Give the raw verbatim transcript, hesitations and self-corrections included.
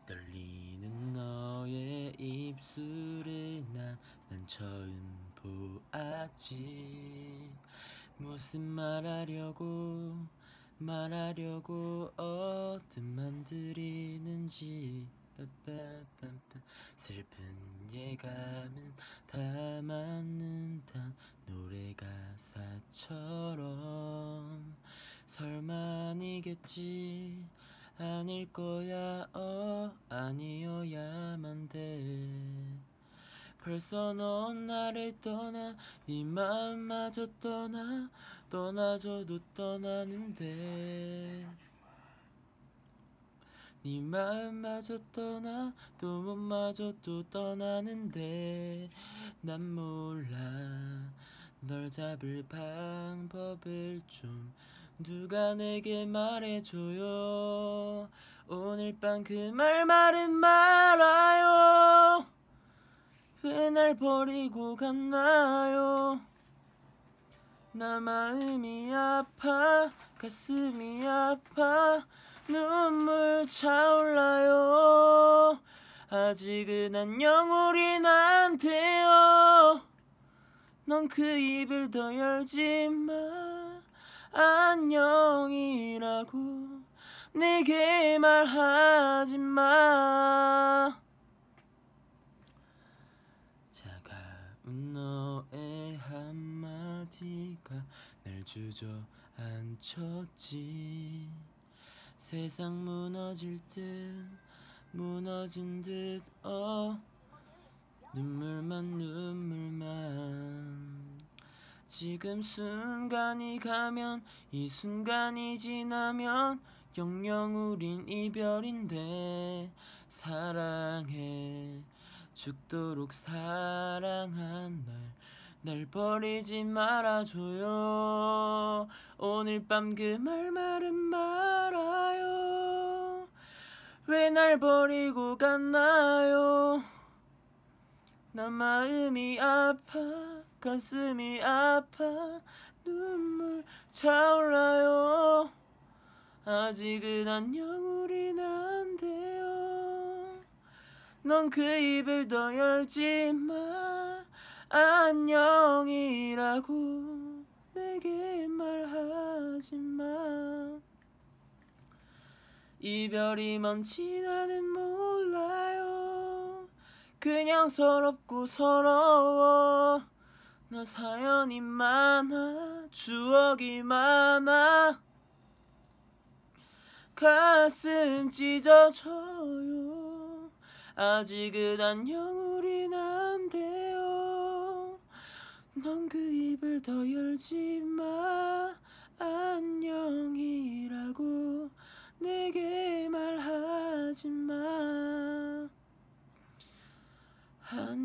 떨리는 너의 입술을 난, 난 처음 보았지. 무슨 말하려고 말하려고 어둠만 들이는지. 빠빠빠빠. 슬픈 예감은 담았는단 노래 가사처럼. 설마 아니겠지, 아닐 거야, 어 아니어야만 돼. 벌써 넌 나를 떠나, 네 마음마저 떠나, 떠나줘도 떠나는데. 네 마음마저 떠나, 또 몸마저 또 떠나는데. 난 몰라 널 잡을 방법을 좀 누가 내게 말해줘요. 오늘 밤 그 말 말은 말아요. 왜 날 버리고 갔나요? 나 마음이 아파, 가슴이 아파, 눈물 차올라요. 아직은 안녕 우린 안 돼요. 넌 그 입을 더 열지 마. 안녕이라고 내게 말하지 마. 차가운 너의 한마디가 날 주저앉혔지. 세상 무너질 듯 무너진 듯 어 눈물만 눈물만. 지금 순간이 가면 이 순간이 지나면 영영 우린 이별인데. 사랑해 죽도록 사랑한 날, 날 버리지 말아줘요. 오늘 밤 그 말 말은 말아요. 왜 날 버리고 갔나요? 나 마음이 아파, 가슴이 아파, 눈물 차올라요. 아직은 안녕 우린 안 돼요. 넌 그 입을 더 열지 마. 안녕이라고 내게 말하지 마. 이별이 뭔지 나는 몰라요. 그냥 서럽고 서러워. 나 사연이 많아, 추억이 많아. 가슴 찢어져요. 아직은 안녕 우린 안 돼요. 넌 그 입을 더 열지 마. 안녕이라고 내게 말하지 마. 안